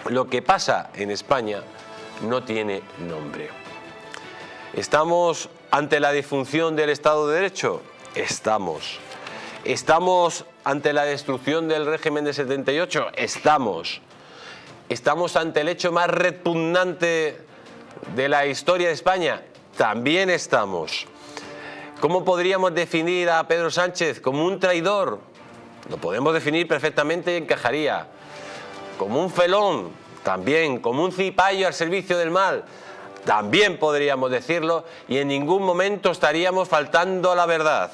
Lo que pasa en España no tiene nombre. ¿Estamos ante la disfunción del Estado de Derecho? Estamos. ¿Estamos ante la destrucción del régimen de 78? Estamos. ¿Estamos ante el hecho más repugnante de la historia de España? También estamos. ¿Cómo podríamos definir a Pedro Sánchez? ¿Como un traidor? Lo podemos definir perfectamente y encajaría. ¿Como un felón? También. ¿Como un cipayo al servicio del mal? También podríamos decirlo, y en ningún momento estaríamos faltando a la verdad.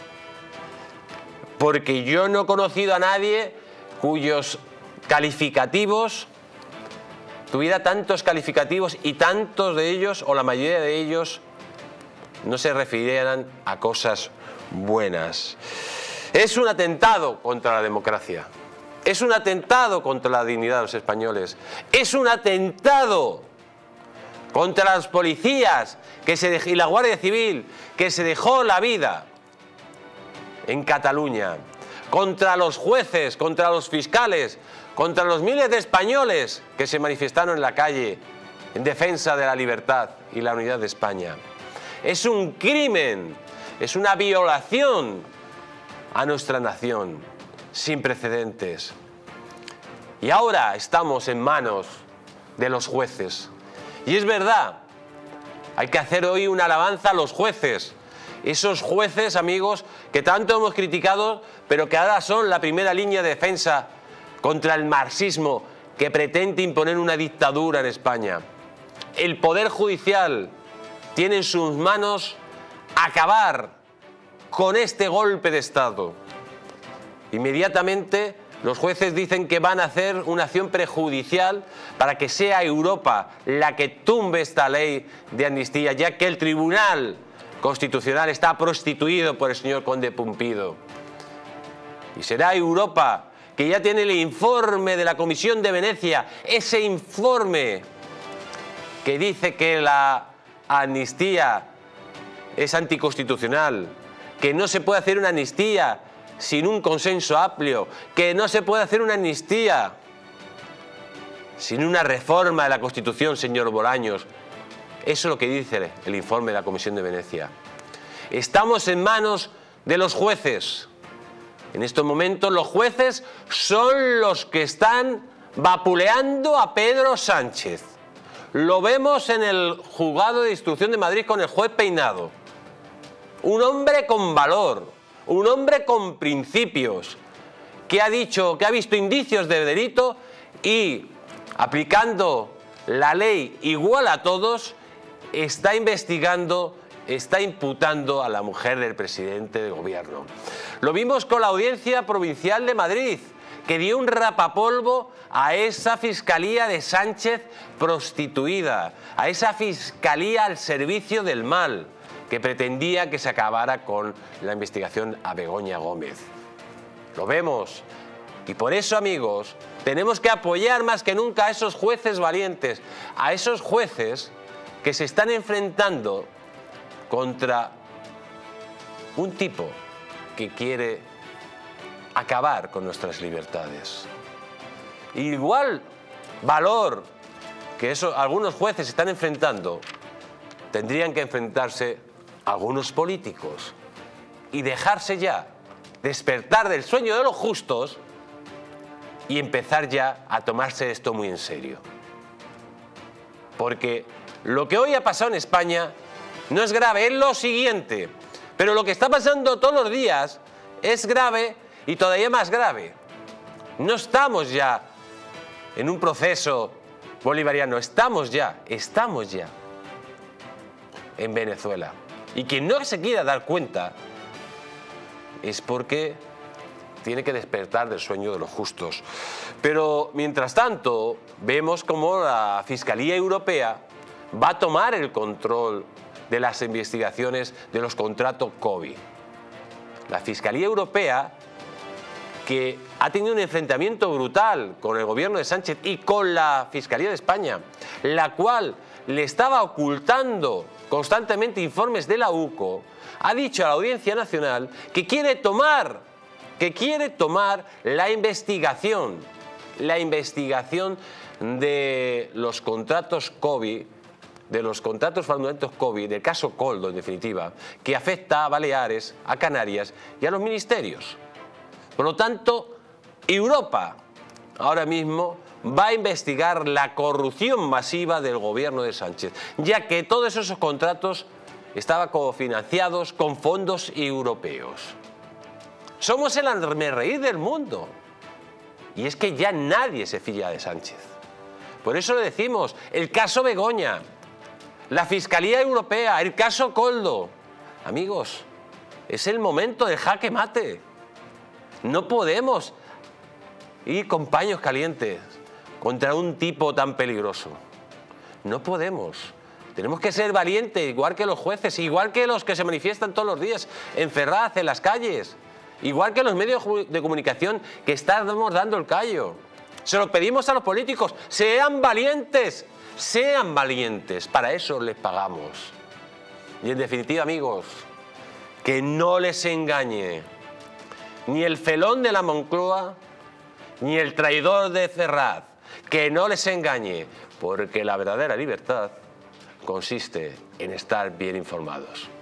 Porque yo no he conocido a nadie cuyos calificativos tuviera tantos calificativos y tantos de ellos, o la mayoría de ellos, no se refirieran a cosas buenas. Es un atentado contra la democracia. Es un atentado contra la dignidad de los españoles. Es un atentado contra los policías y la Guardia Civil, que se dejó la vida en Cataluña. Contra los jueces, contra los fiscales, contra los miles de españoles que se manifestaron en la calle en defensa de la libertad y la unidad de España. Es un crimen, es una violación a nuestra nación, sin precedentes. Y ahora estamos en manos de los jueces. Y es verdad, hay que hacer hoy una alabanza a los jueces. Esos jueces, amigos, que tanto hemos criticado, pero que ahora son la primera línea de defensa contra el marxismo que pretende imponer una dictadura en España. El Poder Judicial tiene en sus manos acabar con este golpe de Estado. Inmediatamente los jueces dicen que van a hacer una acción prejudicial para que sea Europa la que tumbe esta ley de amnistía, ya que el Tribunal Constitucional está prostituido por el señor Conde Pumpido. Y será Europa, que ya tiene el informe de la Comisión de Venecia, ese informe que dice que la amnistía es anticonstitucional, que no se puede hacer una amnistía sin un consenso amplio, que no se puede hacer una amnistía sin una reforma de la Constitución, señor Bolaños. Eso es lo que dice el informe de la Comisión de Venecia. Estamos en manos de los jueces. En estos momentos los jueces son los que están vapuleando a Pedro Sánchez. Lo vemos en el juzgado de instrucción de Madrid con el juez Peinado. Un hombre con valor, un hombre con principios, que ha dicho que ha visto indicios de delito y, aplicando la ley igual a todos, está investigando, está imputando a la mujer del presidente del gobierno. Lo vimos con la Audiencia Provincial de Madrid, que dio un rapapolvo a esa Fiscalía de Sánchez prostituida, a esa Fiscalía al servicio del mal, que pretendía que se acabara con la investigación a Begoña Gómez. Lo vemos. Y por eso, amigos, tenemos que apoyar más que nunca a esos jueces valientes, a esos jueces que se están enfrentando contra un tipo que quiere acabar con nuestras libertades. Igual valor que algunos jueces están enfrentando, tendrían que enfrentarse algunos políticos y dejarse ya, despertar del sueño de los justos y empezar ya a tomarse esto muy en serio. Porque lo que hoy ha pasado en España no es grave, es lo siguiente. Pero lo que está pasando todos los días es grave y todavía más grave. No estamos ya en un proceso bolivariano, estamos ya en Venezuela. Y quien no se quiera dar cuenta es porque tiene que despertar del sueño de los justos. Pero mientras tanto vemos cómo la Fiscalía Europea va a tomar el control de las investigaciones de los contratos COVID. La Fiscalía Europea, que ha tenido un enfrentamiento brutal con el gobierno de Sánchez y con la Fiscalía de España, la cual le estaba ocultando constantemente informes de la UCO, ha dicho a la Audiencia Nacional que quiere tomar la investigación de los contratos COVID, de los contratos fraudulentos COVID, del caso Koldo en definitiva, que afecta a Baleares, a Canarias y a los ministerios. Por lo tanto, Europa ahora mismo va a investigar la corrupción masiva del gobierno de Sánchez, ya que todos esos contratos estaban cofinanciados con fondos europeos. Somos el hazmerreír del mundo. Y es que ya nadie se fía de Sánchez. Por eso le decimos, el caso Begoña, la Fiscalía Europea, el caso Koldo. Amigos, es el momento del jaque mate. No podemos ir con paños calientes contra un tipo tan peligroso. No podemos. Tenemos que ser valientes, igual que los jueces, igual que los que se manifiestan todos los días en Ferraz, en las calles, igual que los medios de comunicación que estamos dando el callo. Se lo pedimos a los políticos, sean valientes, para eso les pagamos. Y en definitiva, amigos, que no les engañe ni el felón de la Moncloa, ni el traidor de Ferraz, que no les engañe, porque la verdadera libertad consiste en estar bien informados.